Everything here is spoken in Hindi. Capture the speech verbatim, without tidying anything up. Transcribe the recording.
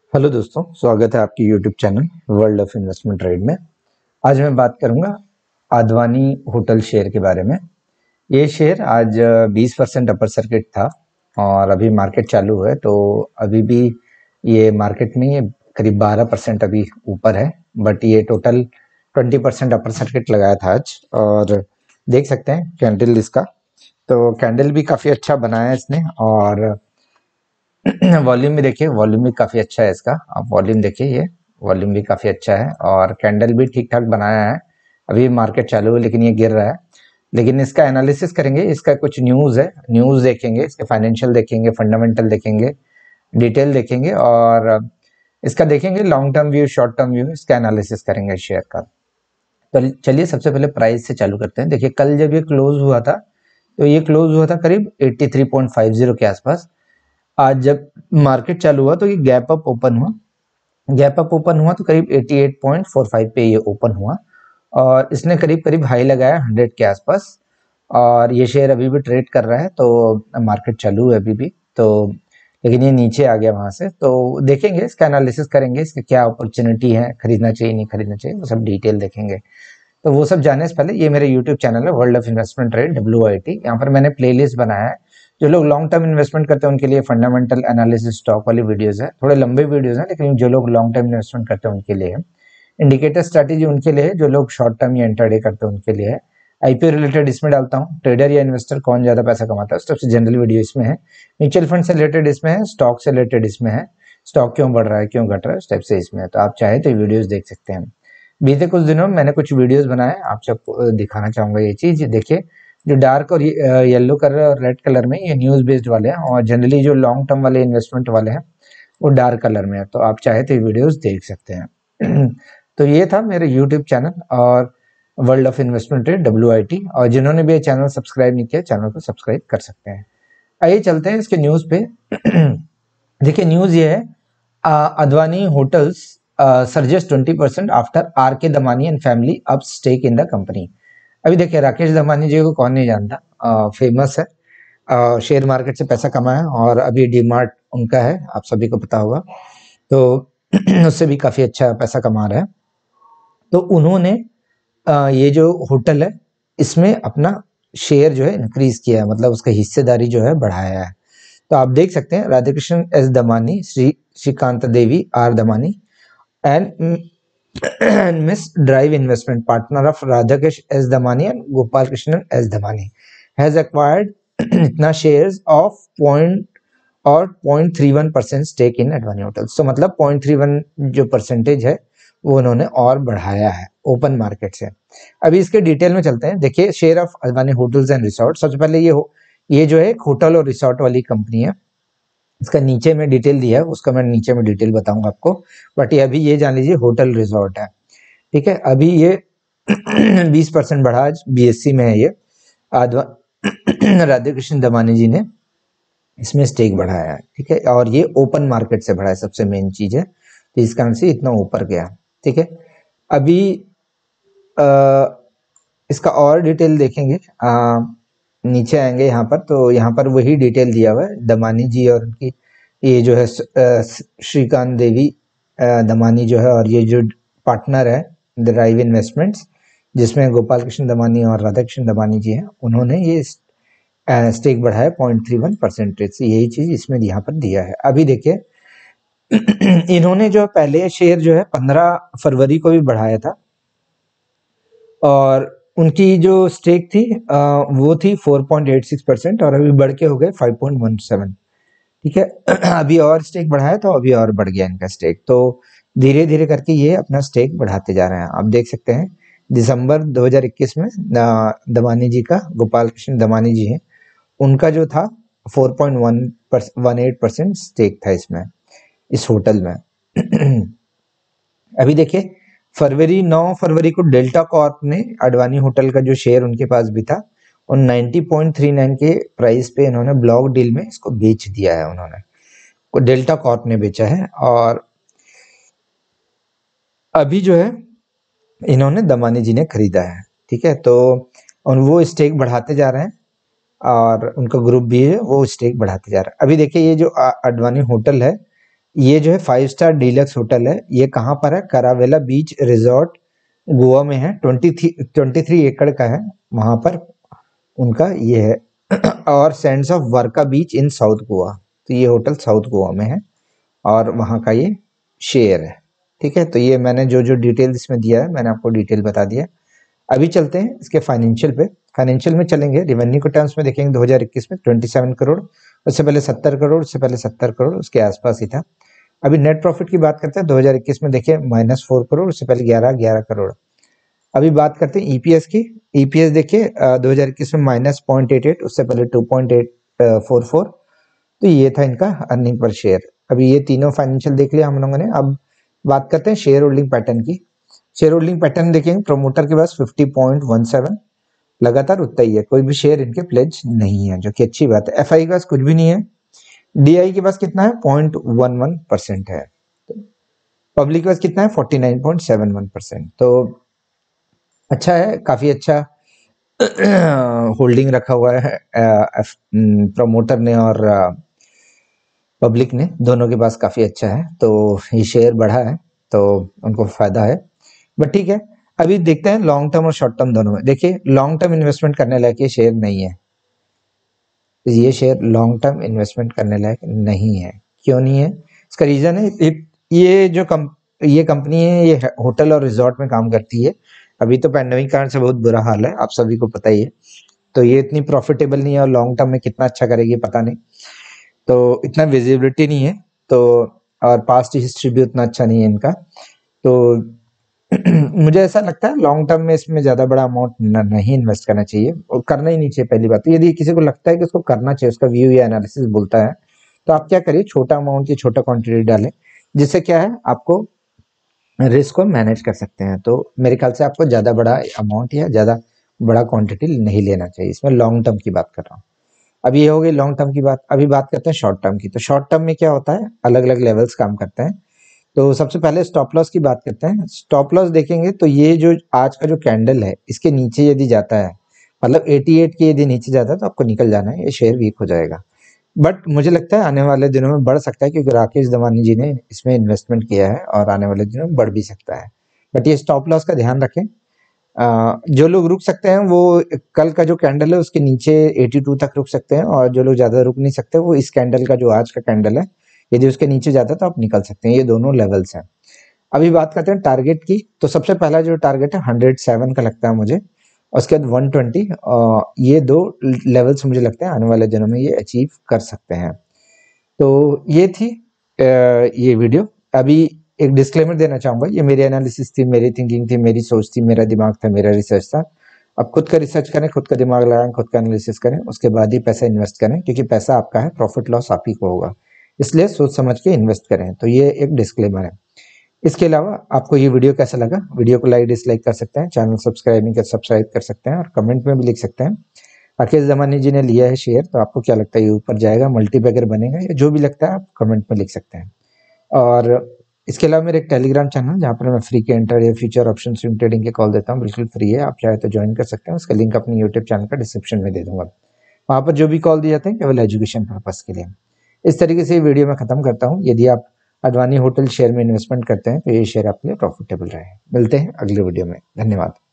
हेलो दोस्तों, स्वागत है आपकी YouTube channel world of investment trade में। आज मैं बात करूंगा आडवाणी होटल शेयर के बारे में। ये शेयर आज बीस परसेंट अपर सर्किट था और अभी मार्केट चालू है, तो अभी भी ये मार्केट में ये करीब बारह परसेंट अभी ऊपर है। बट ये टोटल बीस परसेंट अपर सर्किट लगाया था आज। और देख सकते हैं कैंडल इसका, तो कैंडल भी काफ़ी अच्छा बनाया है इसने। और वॉल्यूम भी देखिए, वॉल्यूम भी काफ़ी अच्छा है इसका। आप वॉल्यूम देखिए, ये वॉल्यूम भी काफ़ी अच्छा है और कैंडल भी ठीक ठाक बनाया है। अभी मार्केट चालू है लेकिन ये गिर रहा है। लेकिन इसका एनालिसिस करेंगे, इसका कुछ न्यूज़ है, न्यूज़ देखेंगे, इसके फाइनेंशियल देखेंगे, फंडामेंटल देखेंगे, डिटेल देखेंगे और इसका देखेंगे long term view, short term view, इसका एनालिसिस करेंगे शेयर का। तो चलिए सबसे पहले प्राइस से चालू करते हैं। देखिए कल जब ये क्लोज हुआ था, तो ये क्लोज हुआ था करीब तिरासी पॉइंट पाँच के आसपास। आज जब मार्केट चालू हुआ तो ये गैप अप ओपन हुआ, गैप अप ओपन हुआ तो करीब अठासी पॉइंट चार पाँच पे ये ओपन हुआ और इसने करीब करीब हाई लगाया सौ के आसपास। और ये शेयर अभी भी ट्रेड कर रहा है, तो मार्केट चालू है अभी भी, तो लेकिन ये नीचे आ गया वहां से। तो देखेंगे, इसका एनालिसिस करेंगे, इसके क्या अपॉर्चुनिटी है, खरीदना चाहिए नहीं खरीदना चाहिए, वो सब डिटेल देखेंगे। तो वो सब जानने से पहले ये मेरे यूट्यूब चैनल है world of investment trade, W I T. यहाँ पर मैंने प्लेलिस्ट बनाया है। जो लोग लॉन्ग टर्म इन्वेस्टमेंट करते हैं उनके लिए फंडामेंटल एनालिसिस स्टॉक वाली वीडियोस है, थोड़े लंबे वीडियोस हैं, लेकिन जो लोग लॉन्ग टर्म इन्वेस्टमेंट करते हैं उनके लिए है। इंडिकेटर स्ट्रैटेजी उनके लिए है, जो लोग शॉर्ट टर्म या इंटरडे करते हैं उनके लिए है। आईपीओ रिलेटेड इसमें डालता हूँ, ट्रेडर या इन्वेस्टर कौन ज्यादा पैसा कमाता है सबसे जनरल वीडियो इसमें है। म्यूचुअल फंड से रिलेटेड इसमें है, स्टॉक से रिलेटेड इसमें है, स्टॉक क्यों बढ़ रहा है क्यों घट रहा है उस टाइप से इसमें है। तो आप चाहे तो वीडियोस देख सकते हैं। बीते कुछ दिनों में मैंने कुछ वीडियोस बनाए, आप सबको दिखाना चाहूंगा ये चीज। देखिए जो डार्क और येलो कलर और रेड कलर में ये न्यूज बेस्ड वाले हैं, और जनरली जो लॉन्ग टर्म वाले इन्वेस्टमेंट वाले हैं वो डार्क कलर में है। तो आप चाहे तो वीडियोस देख सकते हैं। तो ये था मेरे यूट्यूब चैनल और world of investment trade, W I T. और जिन्होंने भी ये चैनल सब्सक्राइब नहीं किया, चैनल को सब्सक्राइब कर सकते हैं। आइए चलते हैं इसके न्यूज पे। देखिए न्यूज ये है, Advani hotels surges twenty percent after R K Damani and family up stake in the company. अभी देखिए राकेश दमानी जी को कौन नहीं जानता, फेमस है, आ, शेयर मार्केट से पैसा कमाया और अभी डीमार्ट उनका है, आप सभी को पता होगा। तो उससे भी काफी अच्छा पैसा कमा रहा है। तो उन्होंने आ, ये जो होटल है इसमें अपना शेयर जो है इंक्रीज किया है, मतलब उसका हिस्सेदारी जो है बढ़ाया है। तो आप देख सकते हैं Radhakishan S Damani, Shri Shrikant Devi R Damani and miss drive investment partner of Radhakishan S Damani and Gopal Krishnan S Damani has acquired इतना शेयर्स ऑफ पॉइंट और point three one percent stake in Advani hotels. तो मतलब पॉइंट थ्री वन जो परसेंटेज है वो उन्होंने और बढ़ाया है ओपन मार्केट से। अभी इसके डिटेल में चलते हैं। देखिए share of Advani hotels and resort, सबसे पहले ये हो ये जो है एक होटल और रिसोर्ट वाली कंपनी है। इसका नीचे में डिटेल दिया है, उसका मैं नीचे में डिटेल बताऊंगा आपको। बट ये अभी ये जान लीजिए होटल रिसोर्ट है, ठीक है। अभी ये बीस परसेंट बढ़ा, आज बी एस सी में है ये। राधाकृष्ण दमानी जी ने इसमें स्टेक बढ़ाया है, ठीक है। और ये ओपन मार्केट से बढ़ा है, सबसे मेन चीज है, तो इस कारण से इतना ऊपर गया, ठीक है। अभी आ, इसका और डिटेल देखेंगे, आ, नीचे आएंगे यहाँ पर, तो यहाँ पर वही डिटेल दिया हुआ है। दमानी जी और उनकी ये जो है श्रीकांत देवी दमानी जो है, और ये जो पार्टनर है ड्राइव इन्वेस्टमेंट्स, जिसमें गोपाल कृष्ण दमानी और राधा कृष्ण दमानी जी हैं, उन्होंने ये स्टेक बढ़ाया पॉइंट थ्री वन परसेंटेज से। यही चीज इसमें यहाँ पर दिया है। अभी देखिए इन्होंने जो पहले शेयर जो है पंद्रह फरवरी को भी बढ़ाया था, और उनकी जो स्टेक थी आ, वो थी four point eight six percent और अभी बढ़ के हो गए फाइव पॉइंट वन सेवन, ठीक है। अभी और स्टेक बढ़ाया तो अभी और बढ़ गया इनका स्टेक। तो धीरे धीरे करके ये अपना स्टेक बढ़ाते जा रहे हैं। आप देख सकते हैं दिसंबर दो हज़ार इक्कीस में दमानी जी का, गोपाल कृष्ण दमानी जी हैं, उनका जो था four point one eight percent stake था इसमें, इस होटल में। अभी देखिए फरवरी नौ फरवरी को डेल्टा कॉर्प ने अडवाणी होटल का जो शेयर उनके पास भी था, और नब्बे पॉइंट तीन नौ के प्राइस पे इन्होंने ब्लॉक डील में इसको बेच दिया है, उन्होंने को डेल्टा कॉर्प ने बेचा है। और अभी जो है इन्होंने दमानी जी ने खरीदा है, ठीक है। तो और वो स्टेक बढ़ाते जा रहे हैं, और उनका ग्रुप भी है वो स्टेक बढ़ाते जा रहा है। अभी देखिए ये जो अडवाणी होटल है, ये जो है फाइव स्टार डीलक्स होटल है, ये कहाँ पर है? करावेला बीच रिजॉर्ट गोवा में है। ट्वेंटी थ्री ट्वेंटी थ्री एकड़ का है वहाँ पर उनका ये है और sands of Varca beach in South Goa, तो ये होटल साउथ गोवा में है और वहाँ का ये शेयर है। ठीक है, तो ये मैंने जो जो डिटेल इसमें दिया है मैंने आपको डिटेल बता दिया। अभी चलते हैं इसके फाइनेंशियल पे। फाइनेंशियल में चलेंगे, रेवेन्यू के टर्म्स में देखेंगे दो हज़ार इक्कीस में सत्ताईस करोड़, उससे पहले सत्तर करोड़, उससे पहले सत्तर करोड़, उसके आसपास ही था। अभी नेट प्रॉफिट की बात करते हैं, दो हज़ार इक्कीस में देखिए माइनस फोर करोड़, उससे पहले ग्यारह ग्यारह करोड़। अभी बात करते हैं ईपीएस की। ईपीएस देखिए दो हज़ार इक्कीस में माइनस पॉइंट एट एट, उससे पहले two point eight four four, तो ये था इनका अर्निंग पर शेयर। अभी ये तीनों फाइनेंशियल देख लिया हम लोगों ने। अब बात करते हैं शेयर होल्डिंग पैटर्न की। शेयर होल्डिंग पैटर्न देखेंगे, प्रोमोटर के पास फिफ्टी पॉइंट वन सेवन लगातार उतना ही है, कोई भी शेयर इनके प्लेज नहीं है, जो कि अच्छी बात है। एफआई के पास कुछ भी नहीं है। डीआई के पास कितना है? पॉइंट वन वन परसेंट है। पब्लिक के पास कितना है? Forty nine point seven one percent. तो अच्छा है, काफी अच्छा होल्डिंग रखा हुआ है प्रमोटर ने और पब्लिक ने, दोनों के पास काफी अच्छा है। तो ये शेयर बढ़ा है तो उनको फायदा है, बट ठीक है। अभी देखते हैं लॉन्ग टर्म और शॉर्ट टर्म दोनों में। देखिए लॉन्ग टर्म इन्वेस्टमेंट करने लायक ये शेयर नहीं है, ये शेयर लॉन्ग टर्म इन्वेस्टमेंट करने लायक नहीं है। क्यों नहीं है? इसका रीजन है, ये जो कम ये कंपनी है ये होटल और रिजॉर्ट में काम करती है। अभी तो पैंडेमिक कारण से बहुत बुरा हाल है, आप सभी को पता ही है। तो ये इतनी प्रॉफिटेबल नहीं है और लॉन्ग टर्म में कितना अच्छा करेगी पता नहीं, तो इतना विजिबिलिटी नहीं है। तो और पास्ट हिस्ट्री भी उतना अच्छा नहीं है इनका। तो मुझे ऐसा लगता है लॉन्ग टर्म में इसमें ज्यादा बड़ा अमाउंट नहीं इन्वेस्ट करना चाहिए और करना ही नहीं चाहिए। पहली बात तो यदि किसी को लगता है कि उसको करना चाहिए, उसका व्यू या एनालिसिस बोलता है, तो आप क्या करिए, छोटा अमाउंट की छोटा क्वांटिटी डालें, जिससे क्या है आपको रिस्क को मैनेज कर सकते हैं। तो मेरे ख्याल से आपको ज्यादा बड़ा अमाउंट या ज्यादा बड़ा क्वांटिटी नहीं लेना चाहिए। इसमें लॉन्ग टर्म की बात कर रहा हूँ। अभी ये हो गई लॉन्ग टर्म की बात। अभी बात करते हैं शॉर्ट टर्म की। तो शॉर्ट टर्म में क्या होता है, अलग अलग लेवल्स काम करते हैं। तो सबसे पहले स्टॉप लॉस की बात करते हैं। स्टॉप लॉस देखेंगे तो ये जो आज का जो कैंडल है इसके नीचे यदि जाता है, मतलब अठासी के यदि नीचे जाता है तो आपको निकल जाना है, ये शेयर वीक हो जाएगा। बट मुझे लगता है आने वाले दिनों में बढ़ सकता है, क्योंकि राकेश दवानी जी ने इसमें इन्वेस्टमेंट किया है और आने वाले दिनों में बढ़ भी सकता है। बट ये स्टॉप लॉस का ध्यान रखें। आ, जो लोग रुक सकते हैं वो कल का जो कैंडल है उसके नीचे बयासी तक रुक सकते हैं, और जो लोग ज्यादा रुक नहीं सकते वो इस कैंडल का जो आज का कैंडल है यदि उसके नीचे जाता है तो आप निकल सकते हैं। ये दोनों लेवल्स हैं। अभी बात करते हैं टारगेट की। तो सबसे पहला जो टारगेट है हंड्रेड सेवन का लगता है मुझे, उसके बाद वन ट्वेंटी, ये दो लेवल्स मुझे लगता है आने वाले दिनों में ये अचीव कर सकते हैं। तो ये थी आ, ये वीडियो। अभी एक डिस्क्लेमर देना चाहूंगा, ये मेरी एनालिसिस थी, मेरी थिंकिंग थी, मेरी सोच थी, मेरा दिमाग था, मेरा रिसर्च था। अब खुद का रिसर्च करें, खुद का दिमाग लगाएं, खुद का एनालिसिस करें, उसके बाद ही पैसा इन्वेस्ट करें, क्योंकि पैसा आपका है, प्रॉफिट लॉस आप ही को होगा, इसलिए सोच समझ के इन्वेस्ट करें। तो ये एक डिस्क्लेमर है। इसके अलावा आपको ये वीडियो कैसा लगा, वीडियो को लाइक डिसलाइक कर सकते हैं, चैनल सब्सक्राइब नहीं कर सब्सक्राइब कर सकते हैं, और कमेंट में भी लिख सकते हैं राकेश दमानी जी ने लिया है शेयर, तो आपको क्या लगता है ये ऊपर जाएगा, मल्टीबैगर बनेगा, या जो भी लगता है आप कमेंट में लिख सकते हैं। और इसके अलावा मेरे एक टेलीग्राम चैनल जहाँ पर मैं फ्री के एंटर या फ्यूचर ऑप्शन स्विंग ट्रेडिंग के कॉल देता हूँ, बिल्कुल फ्री है, आप चाहे तो ज्वाइन कर सकते हैं। उसका लिंक अपने यूट्यूब चैनल का डिस्क्रिप्शन में दे दूंगा। वहाँ पर जो भी कॉल दिए जाते हैं केवल एजुकेशन पर्पज के लिए। इस तरीके से वीडियो में खत्म करता हूँ। यदि आप अडवाणी होटल शेयर में इन्वेस्टमेंट करते हैं तो ये शेयर आपके लिए प्रॉफिटेबल रहे। मिलते हैं अगले वीडियो में। धन्यवाद।